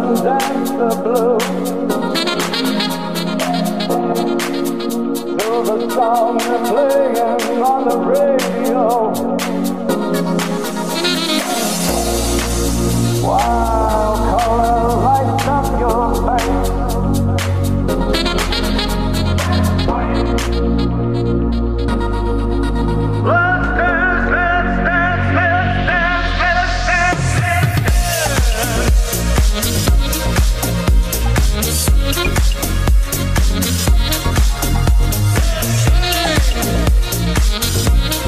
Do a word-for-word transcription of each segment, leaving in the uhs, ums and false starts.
dance the blues to the song they're playing on the radio. Wild color lights up your face. Let's dance, let's dance, let's dance, let's dance, let's dance.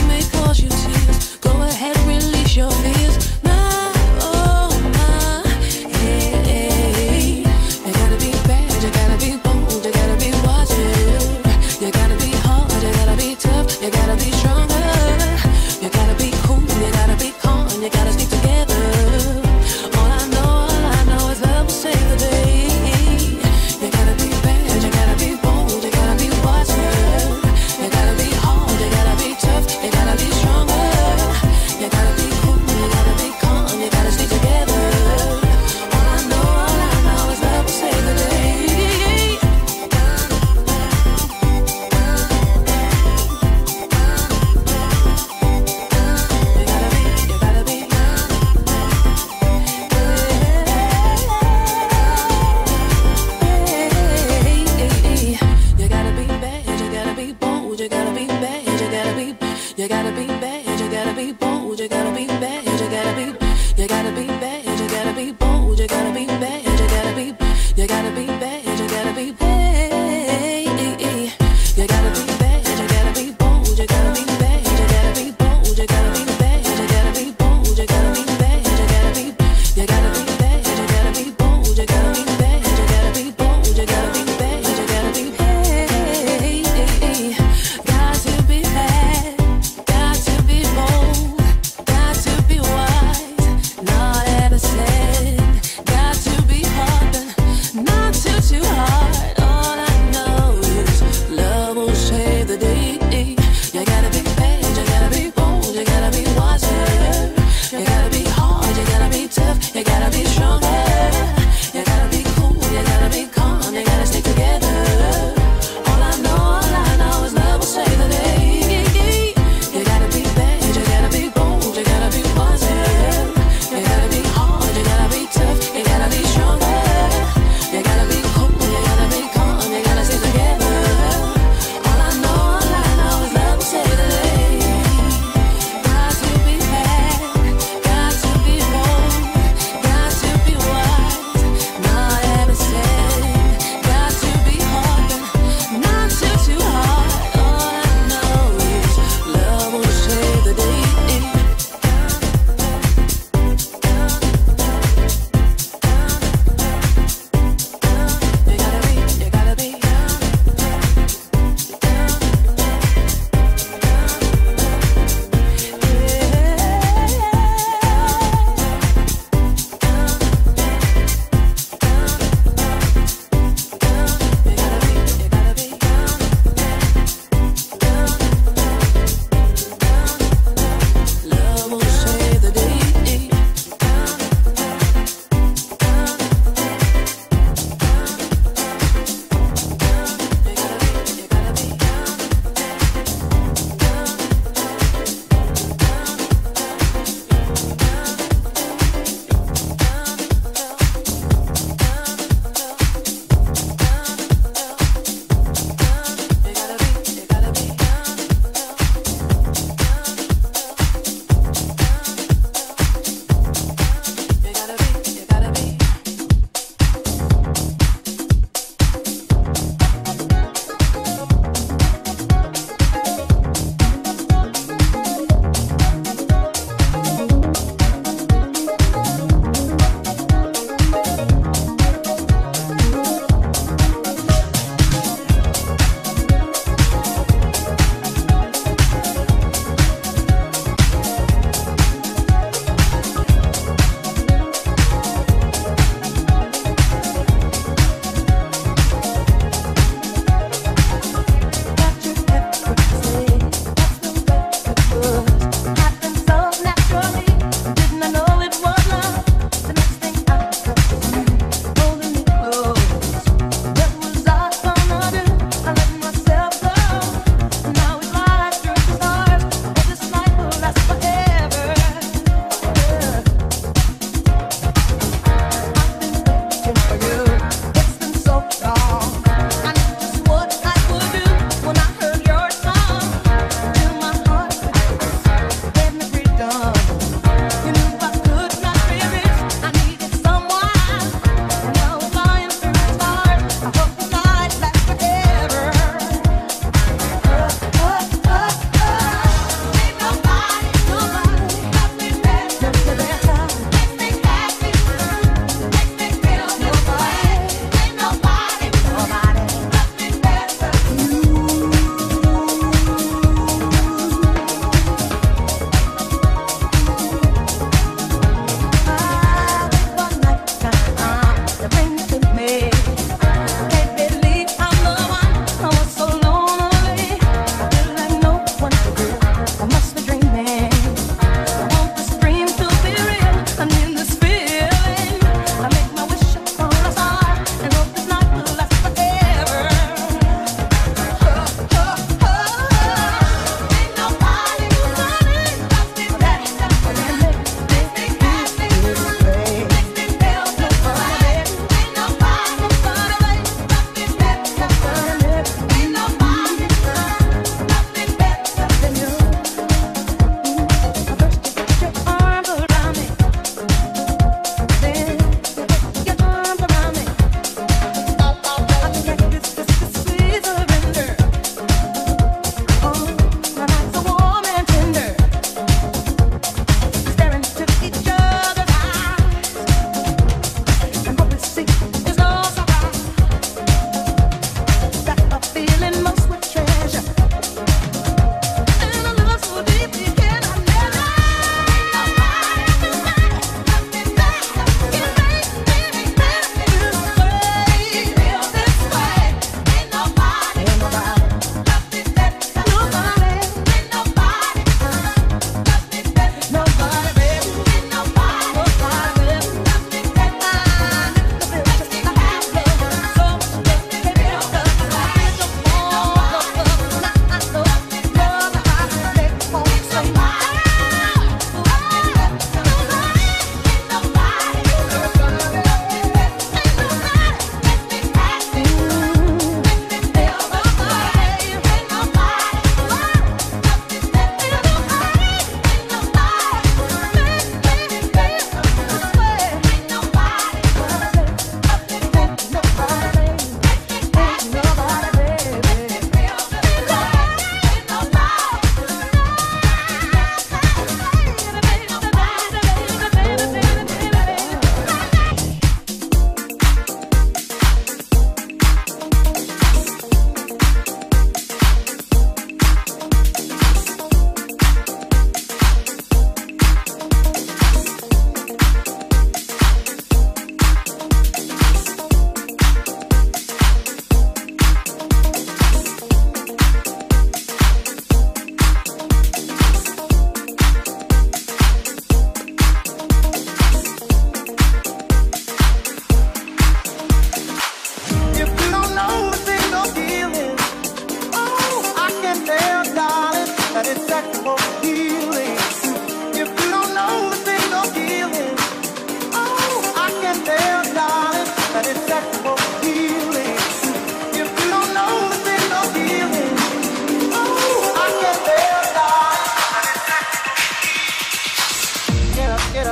Got to be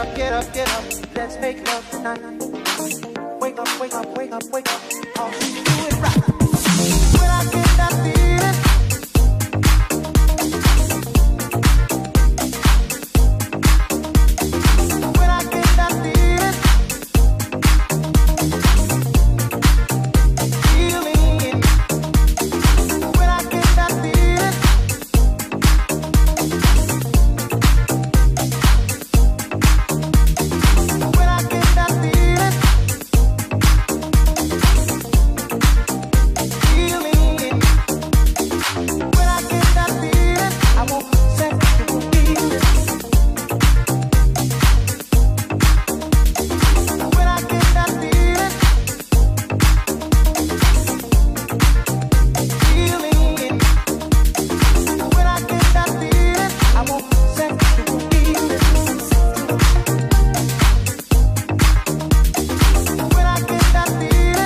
up, get up, get up. Let's make love tonight. Wake up, wake up, wake up, wake up. I'll do it right. When I get that feeling, when I get that feeling, feeling. When I get that feeling, when I get that feeling, feeling. When I get that feeling, I won't set you feeling. When I get that feeling, feeling. When I get that feeling, I won't set you feeling. When I get that feeling,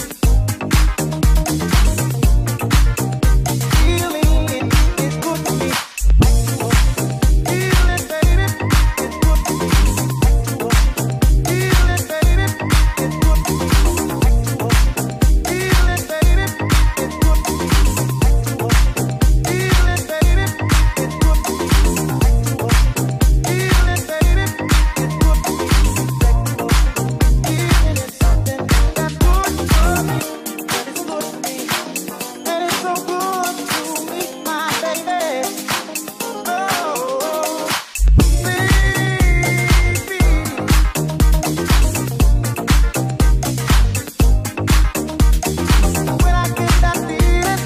feeling is good to me. Feeling, baby, is good to me. Feeling, baby, is good to me. Feeling, baby, is good to me. Feeling, baby, is good to me. Feeling, baby, is good to me. Feeling is something that's good for me, and it's good to me, and it's so good to me, my baby. Oh, baby. When I get that feeling,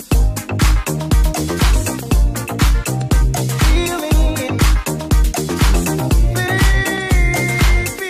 feeling, baby.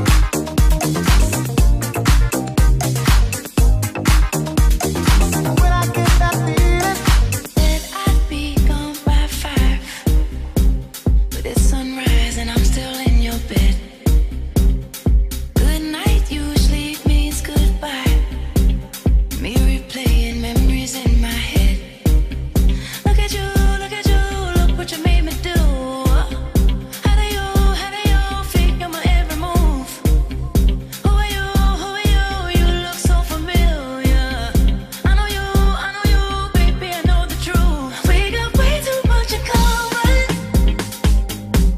When I get that feeling, Said I'd be gone by five, but it's sunrise and I'm still in your bed. Good night usually means goodbye. Me replaying memories in my head. Look at you, look at you, look what you made me do. How do you, how do you figure my every move? Who are you, who are you? You look so familiar. I know you, I know you, baby, I know the truth. We got way too much in common.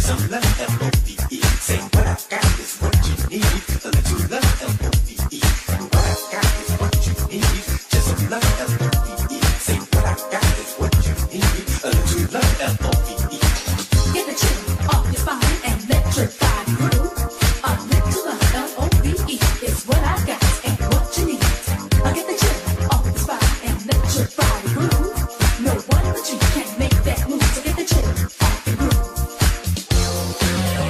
No one but you can make that move. So get the chill off the groove.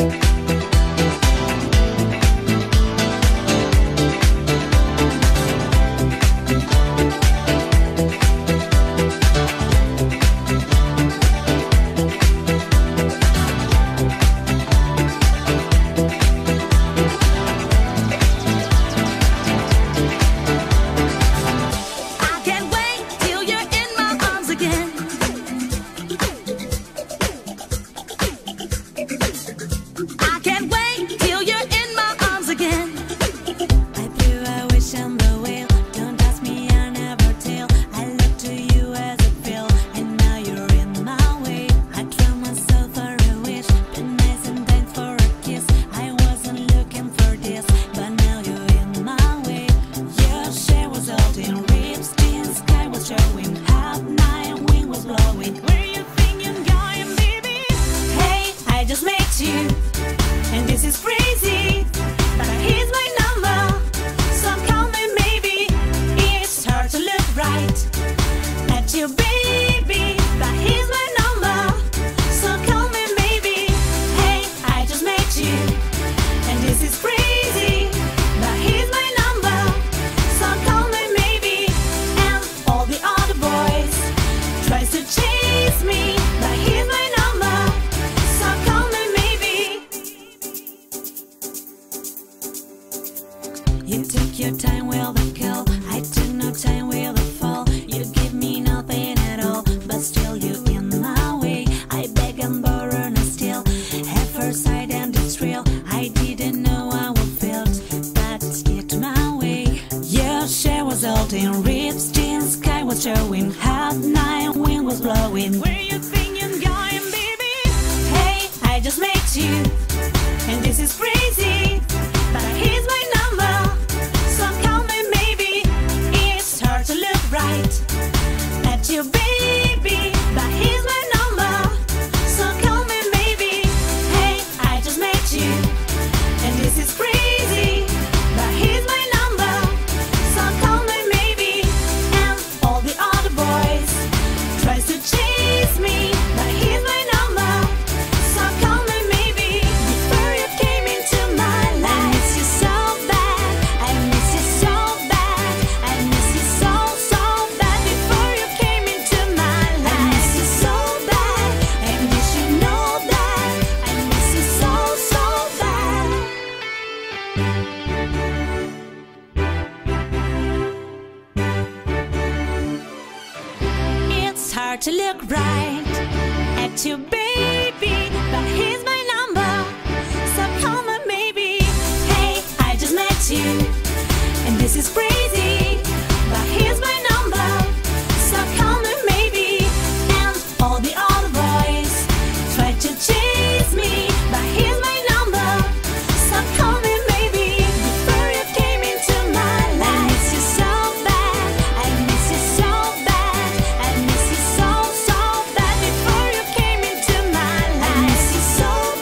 So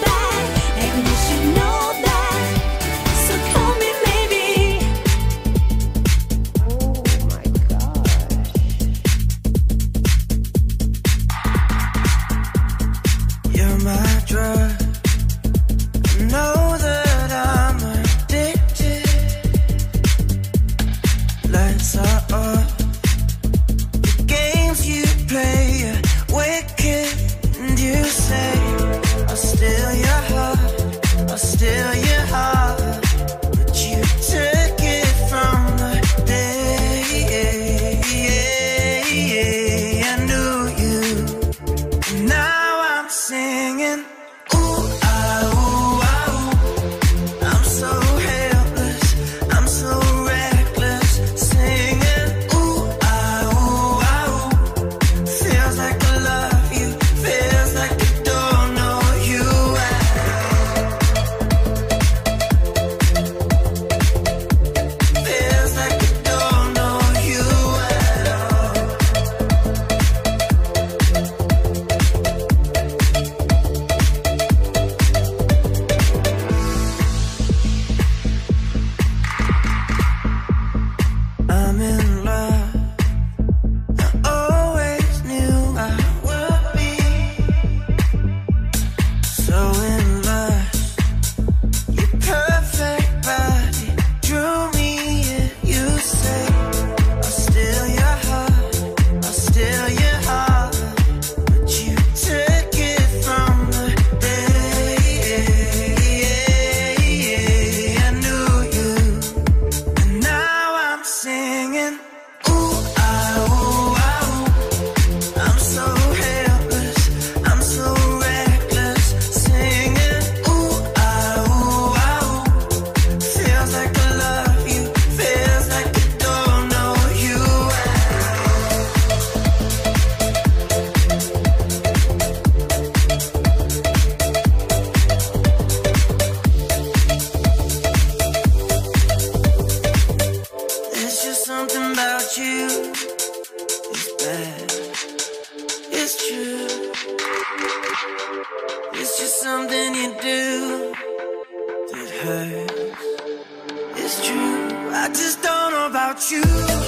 hurts. It's true, I just don't know about you.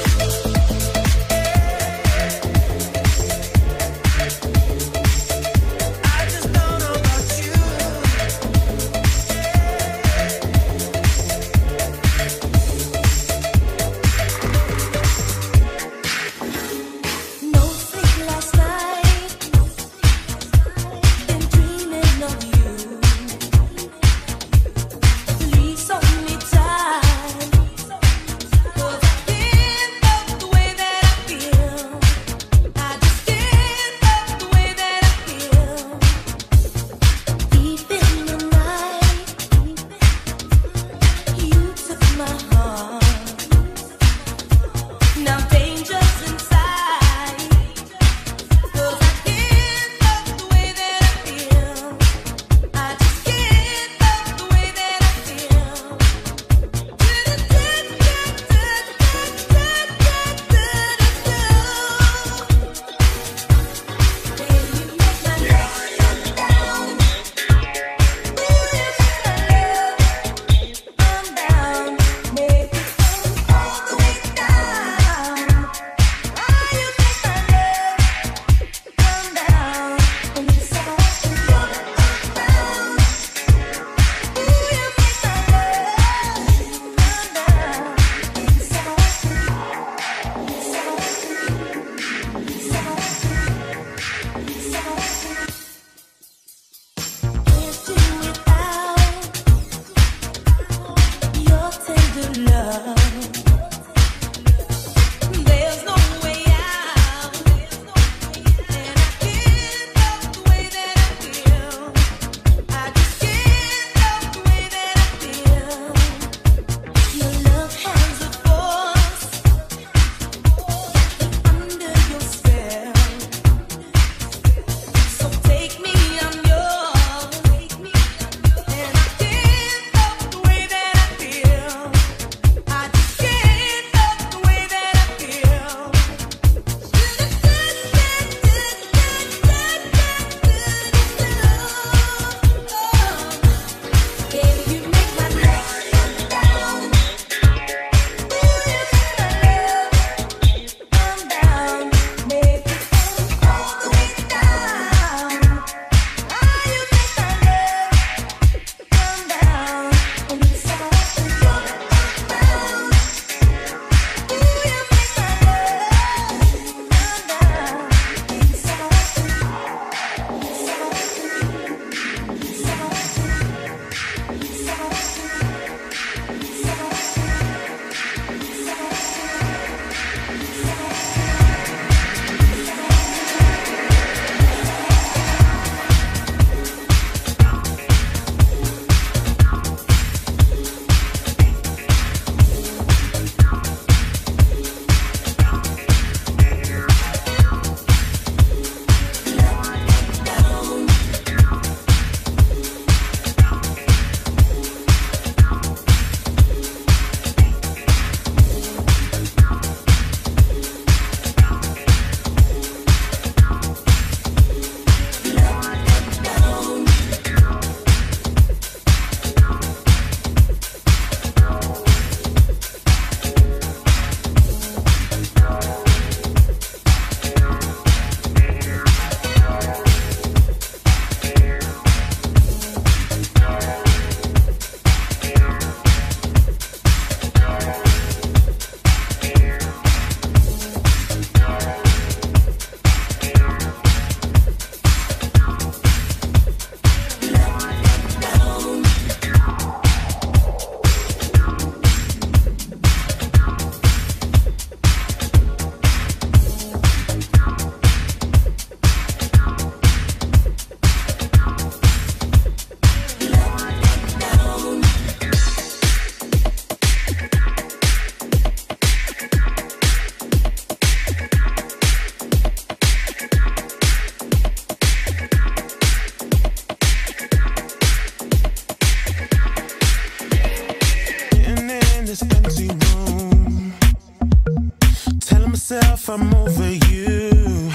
myself, I'm over you.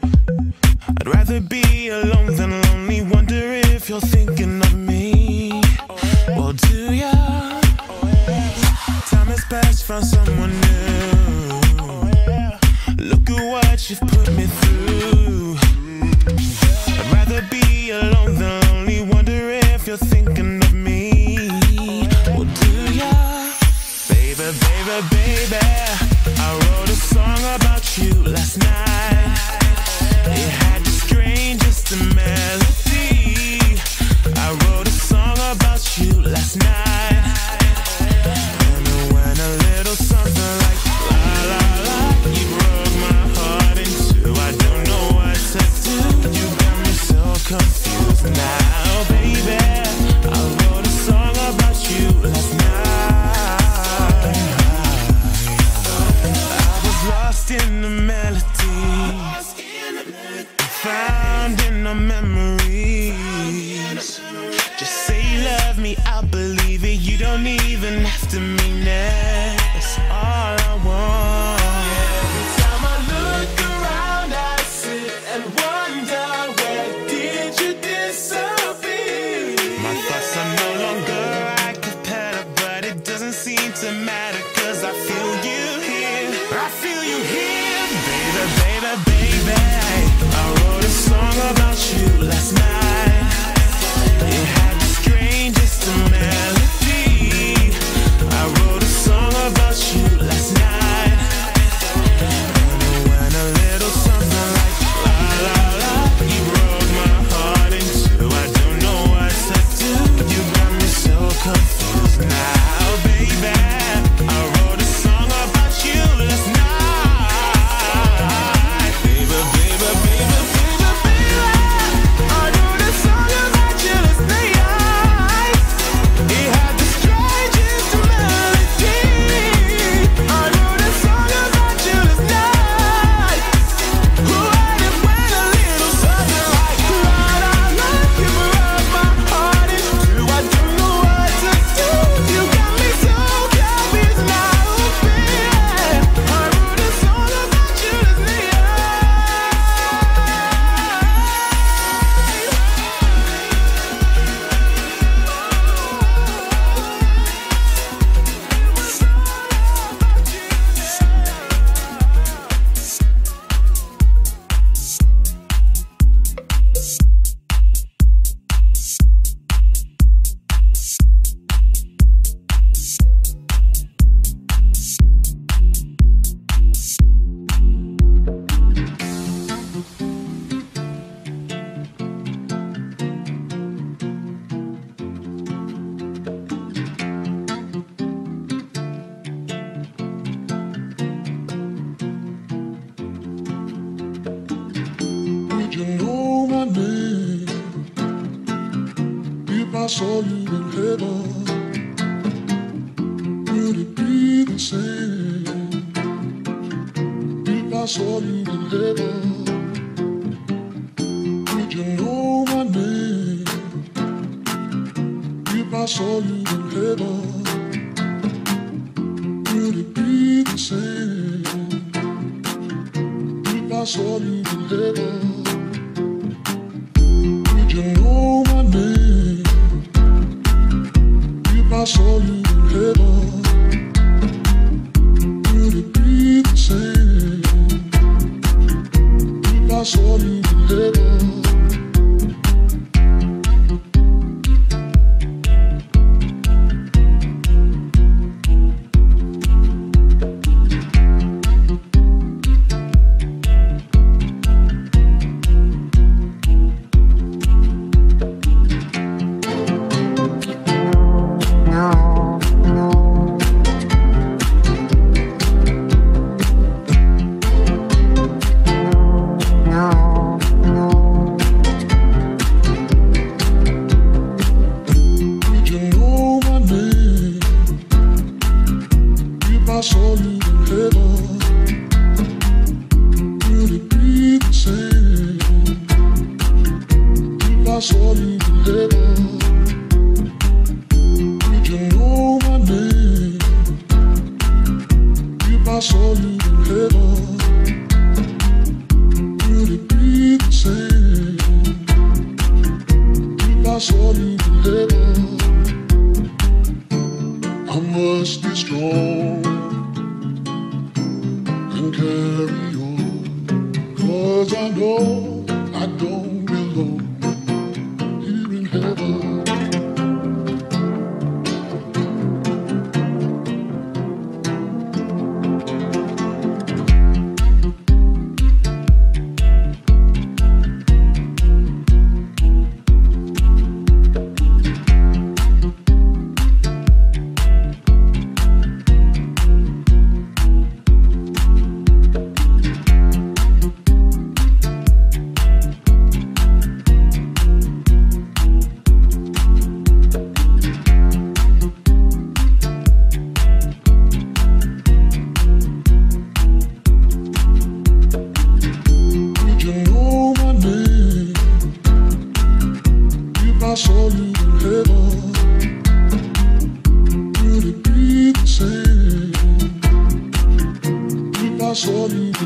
I'd rather be alone than lonely. Wonder if you're thinking of me. Well, do ya? baby, baby, I wrote a song about you last night. It had the strangest melody. I wrote a song about you last night. And it went a little something like la la la. You broke my heart in two. I don't know what to do. You got me so confused now, baby. I wrote a song about you last night. Lost in the melody, found in the memories. Just say you love me, I'll believe it. You don't even have to mean it. That's all I want. Every time I look around, I sit and wonder, where did you disappear? My thoughts are no longer a cappella, but it doesn't seem to matter, 'cause I feel you here. I feel you here, baby, baby, baby. I wrote a song about you last night. It had the strangest melody. I wrote a song about you last night. And it went a little something like la la la. You broke my heart in two. I don't know what to do. You got me so confused now, baby. I wrote a song about you last night. Baby, baby, baby, baby, baby. I wrote a song about you last night. It had the strangest melody. I wrote a song about you last night. Oh, and it went a little something like la la la. You broke my heart in two. I don't know what to do. You got me so confused now, baby. I wrote a song about you last night. Would you know my name if I saw you in heaven? Would it be the same if I saw you in heaven? Would you know my name if I saw you in heaven? Would it be the same if I saw you in heaven? Would you know my name if I saw you in heaven? Would it be the same if I saw you in heaven? Would you know my name if I saw you in heaven? Would it be the same if I saw you in heaven? Would you know my name if I saw you in heaven? Would it be the same if I saw you in heaven? I must be strong and carry on, 'cause I know I don't belong here in heaven.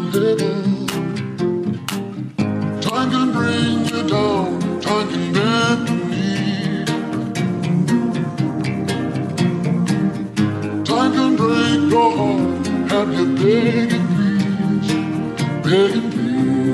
heaven. Time can bring you down, time can bend the knee. Time can break your heart, have you begging please, begging please.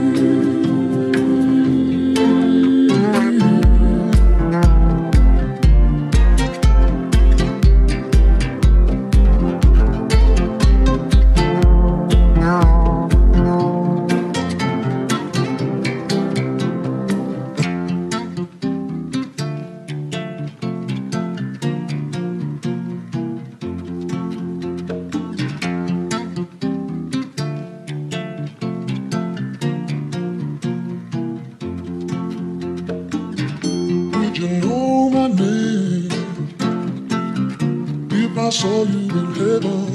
I saw you in heaven,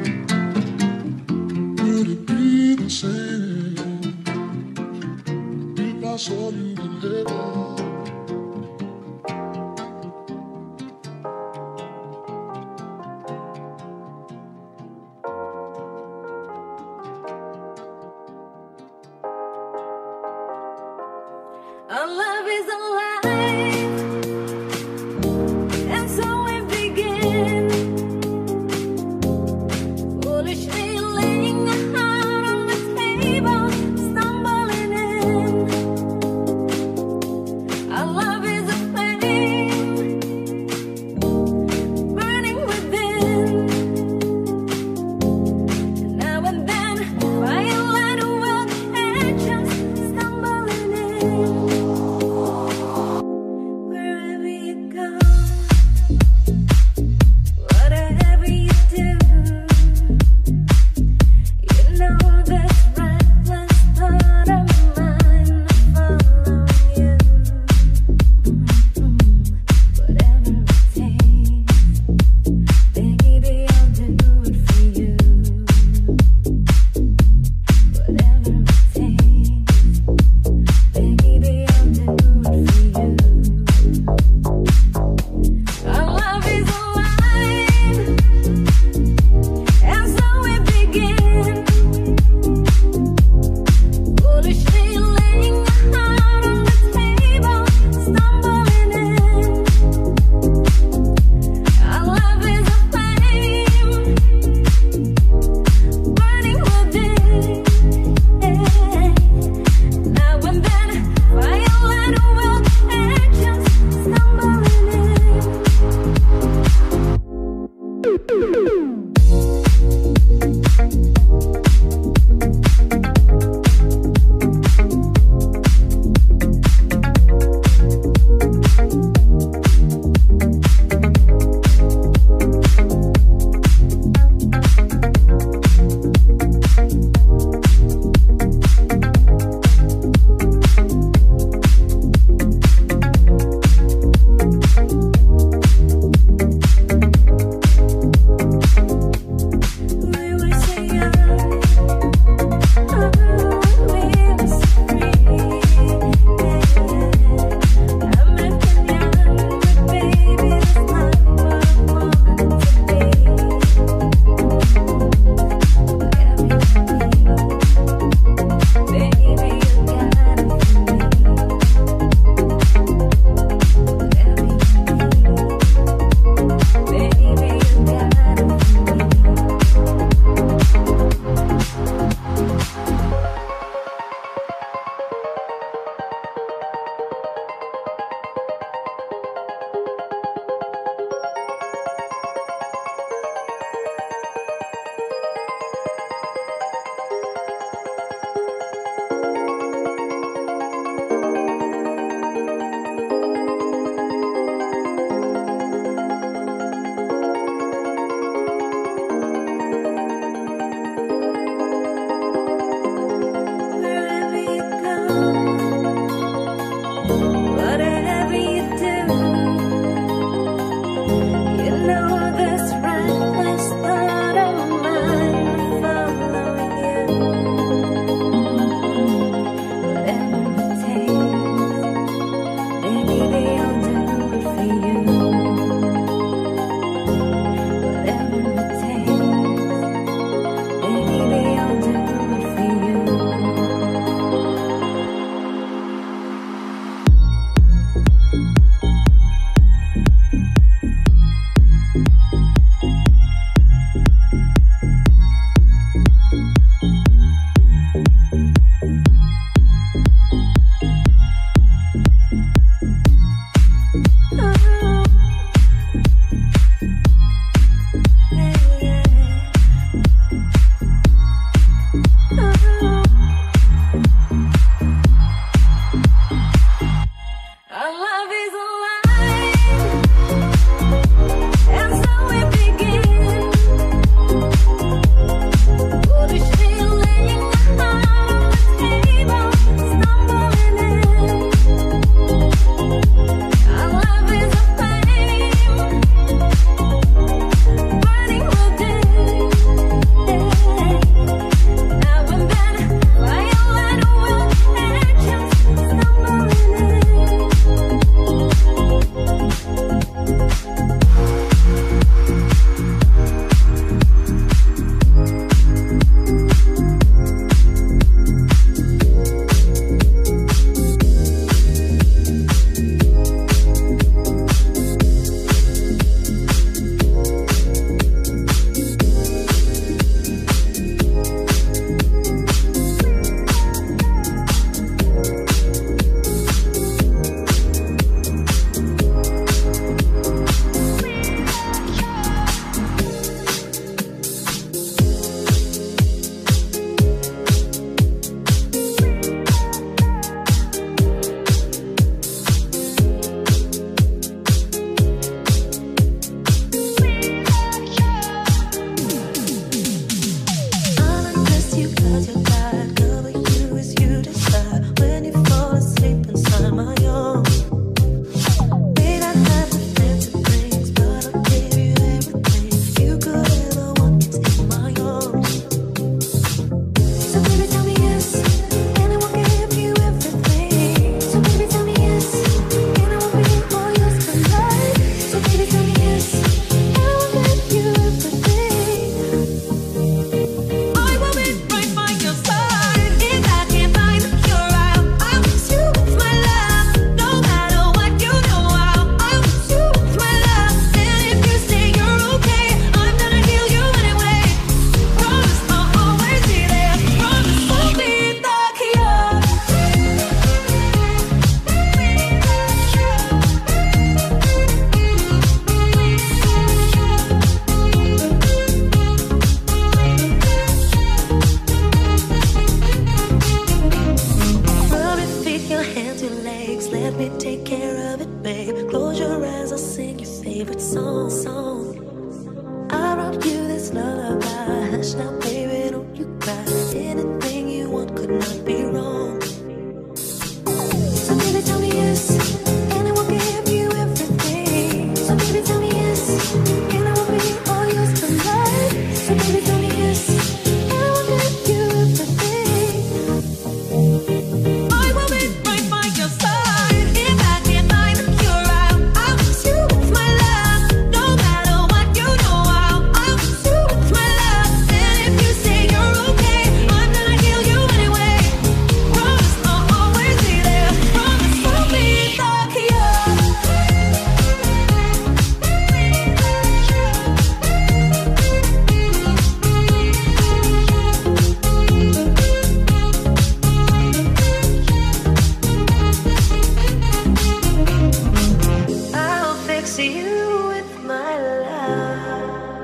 would it be the same? If I saw you in heaven. Our love is alive, and so we begin. Foolishly laying a heart on the table, stumbling in. song. I wrote you this lullaby. Hush now, baby, don't you cry. Anything you want could not be wrong. So baby, tell me yes, and I will give you everything. So baby, tell me yes, and I will be all yours for life. So baby, tell me yes, and I will give you everything. I will be right by your side. If I can't find a cure, I'll, I'll kiss you with my love. No matter what, you know I'll, I'll kiss you with my love. And if you say you're okay, I'm gonna heal you anyway. Promise I'll always be there. Promise I'll be the cure. I'll fix you with my love.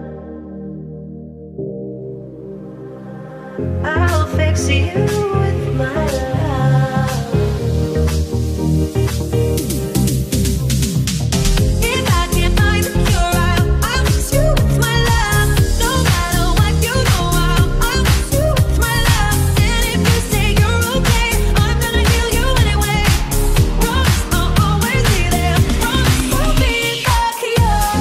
I'll fix you with my love. If I can't find the cure, I'll, I'll fix you with my love. No matter what, you know I'll, I'll fix you with my love. And if you say you're okay, I'm gonna heal you anyway. Promise I'll always be there. Promise I'll be the cure.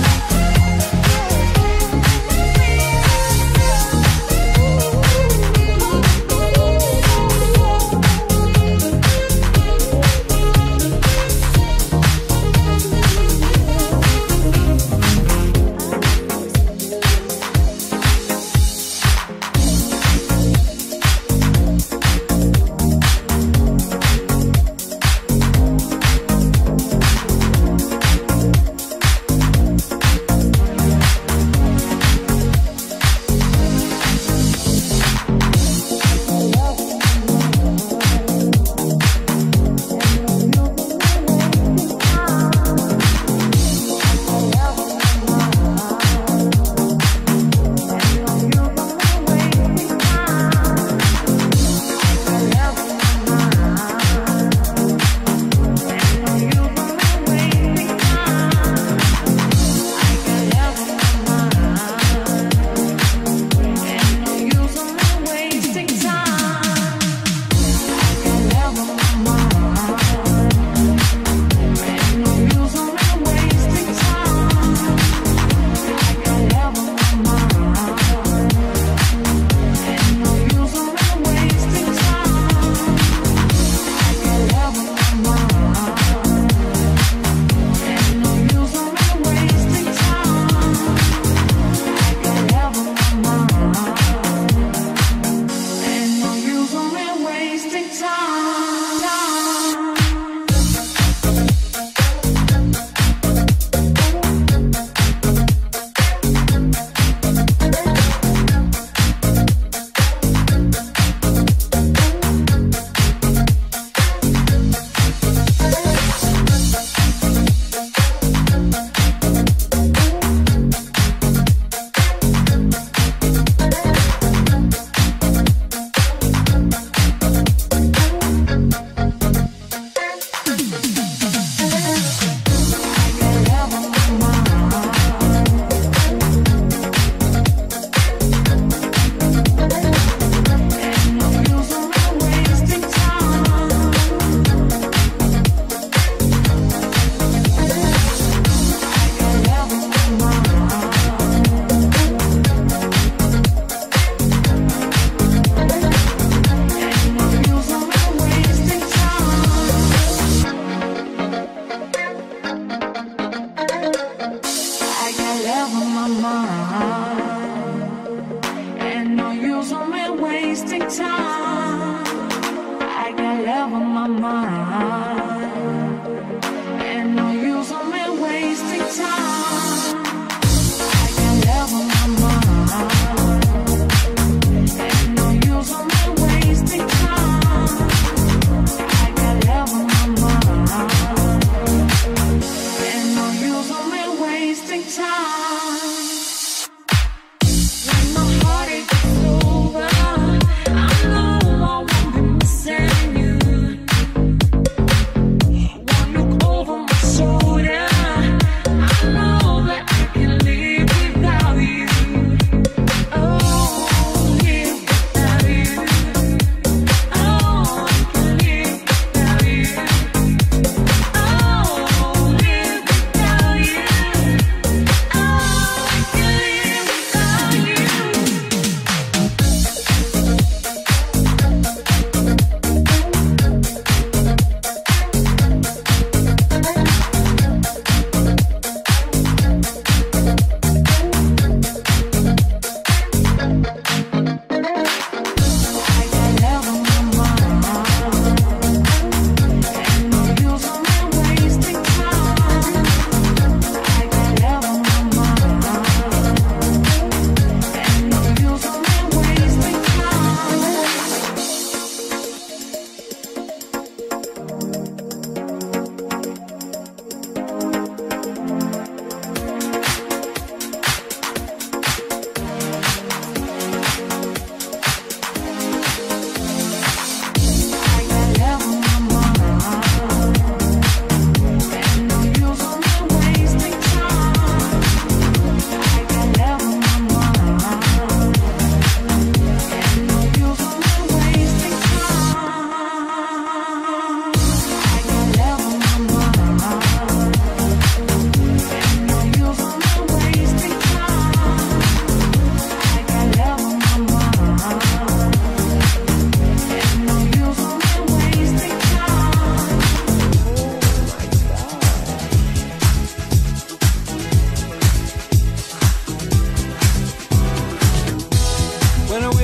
Over my shoulder, I know that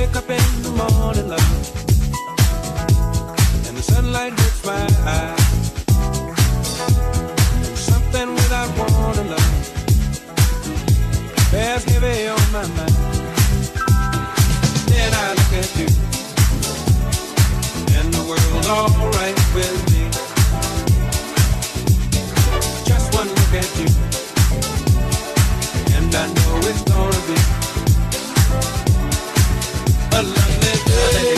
wake up in the morning, love, and the sunlight hits my eyes. Something without warning, love, bears heavy on my mind. Then I look at you, and the world's alright with me. Just one look at you, and I know it's gonna be a lovely day.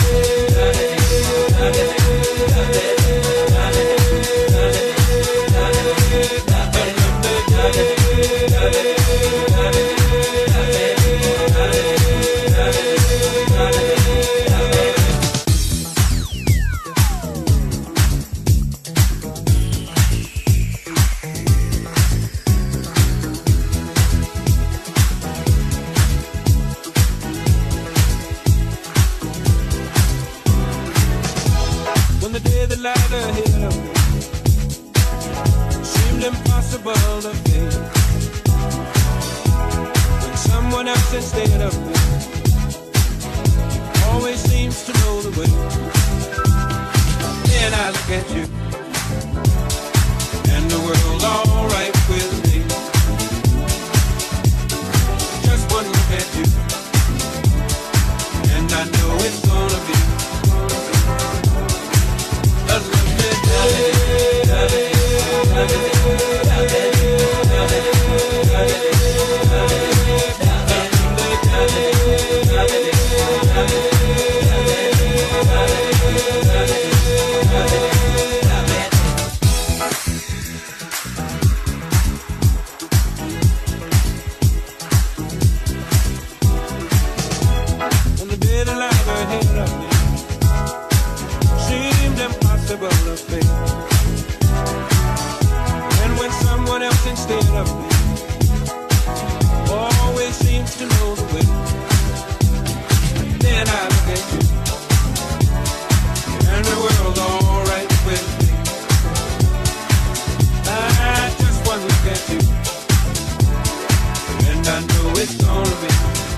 When the day that lied ahead of me seemed impossible to face, when someone else instead of me always seems to know the way, then I look at you, and the world's alright with me. Just one look at you, and I know it's gonna be a lovely day. When the day that lies ahead of me seemed impossible to face, and when someone else instead of me always seems to know the way, then I look at you, and the world's alright with me. I just one look at you, and I know it's gonna be